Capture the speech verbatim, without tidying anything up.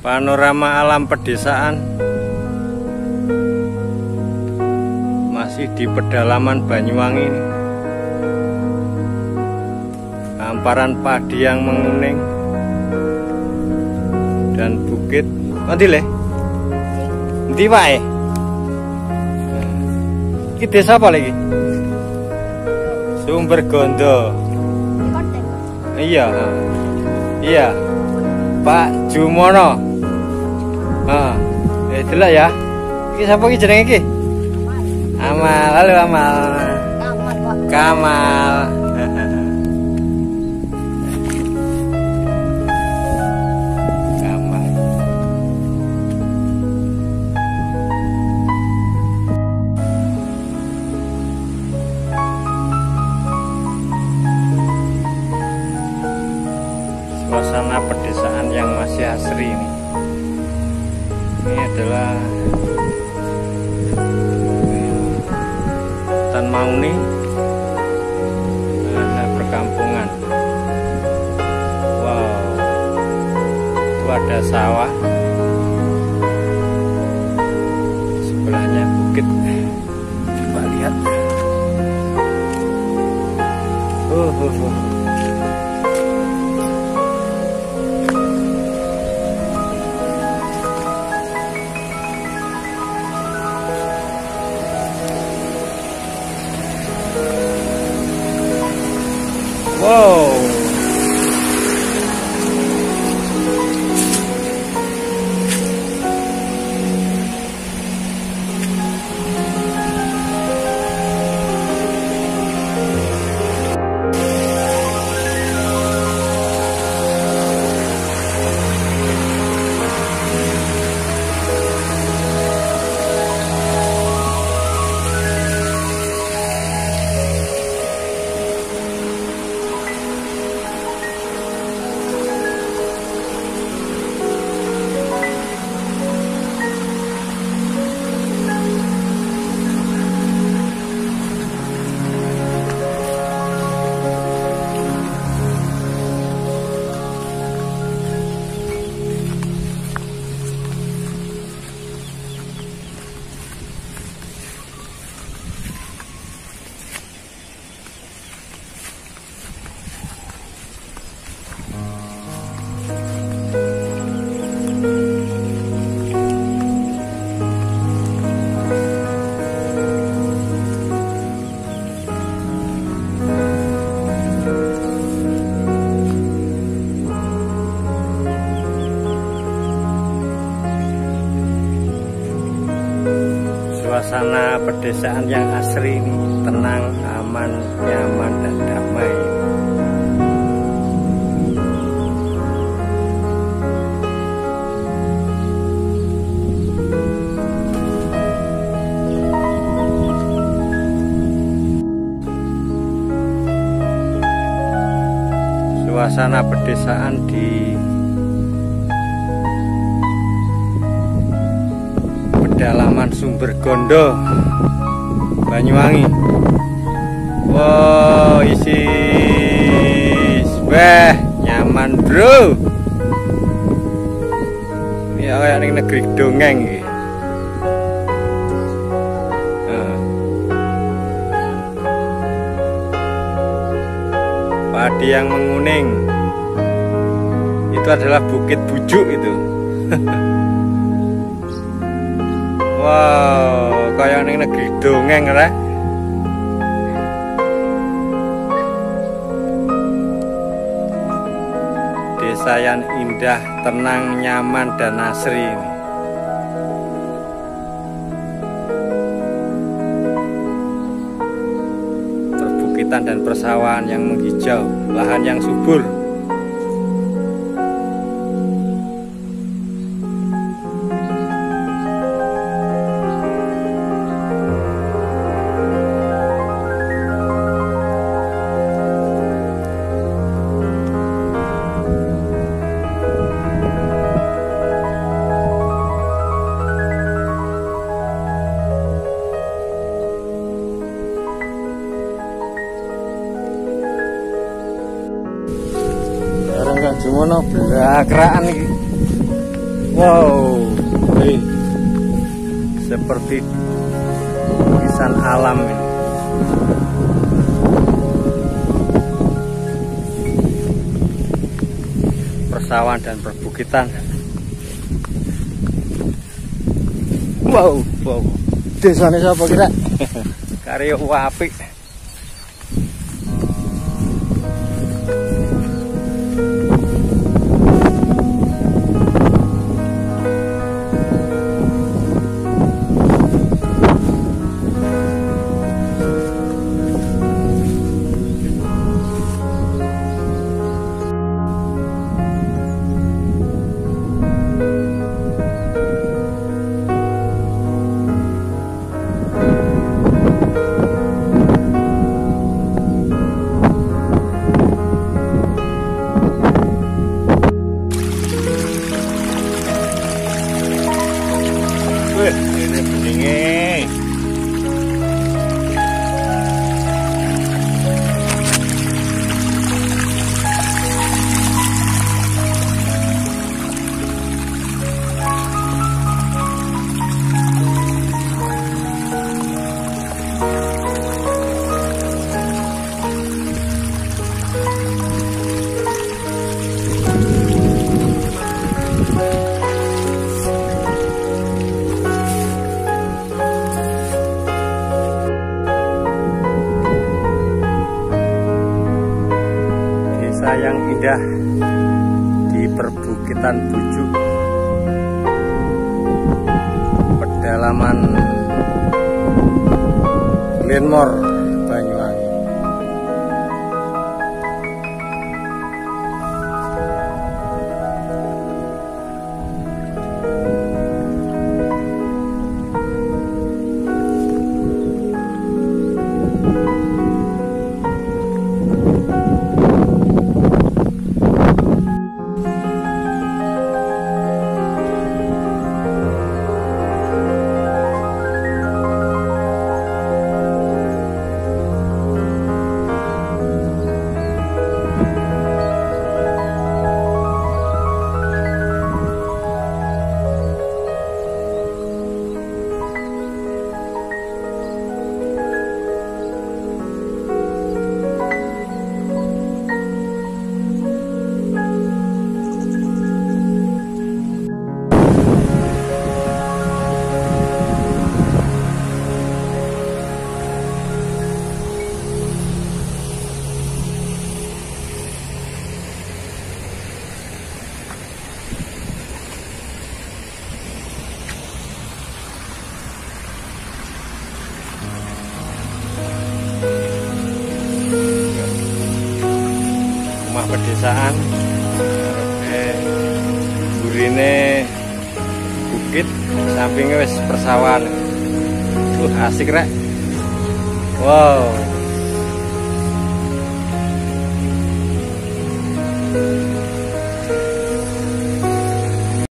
Panorama alam pedesaan masih di pedalaman Banyuwangi. Hamparan padi yang menguning dan bukit. Nanti le, nanti wae. Iki desa apa lagi? Sumbergondo. Iya, iya. Pak Jumono. Ah, eh delok ya. Iki sapa iki jenenge iki? Amal. Halo Amal. Kamal. Kamal. Kamal. Suasana pedesaan yang masih asri ini. Ini adalah Hutan Mauni, ada perkampungan. Wow, itu ada sawah, sebelahnya bukit. Coba lihat. Uh, uh, uh. Wow. Suasana pedesaan yang asri ini tenang, aman, nyaman, dan damai. Suasana pedesaan di pedalaman Sumbergondo, Banyuwangi. Wow, isi weh nyaman bro. Ini kayak ning negeri dongeng iki. Nah. Padi yang menguning. Itu adalah Bukit Bujuk itu. Wow, kayak ning negeri dongeng ra. Desa yang indah, tenang, nyaman, dan asri ini. Perbukitan dan persawahan yang menghijau, lahan yang subur. Jumono belakraan iki. Wow, wih, seperti lukisan alam ini. Persawahan dan perbukitan. Wow, wow. Desane sapa kira? Karyo apik. Ini beningnya. Yang indah di perbukitan Bujuk, pedalaman Glenmore, Banyuwangi. Rumah pedesaan, eh, burine bukit, sampingnya wis persawahan. Tuh asik rek. Wow.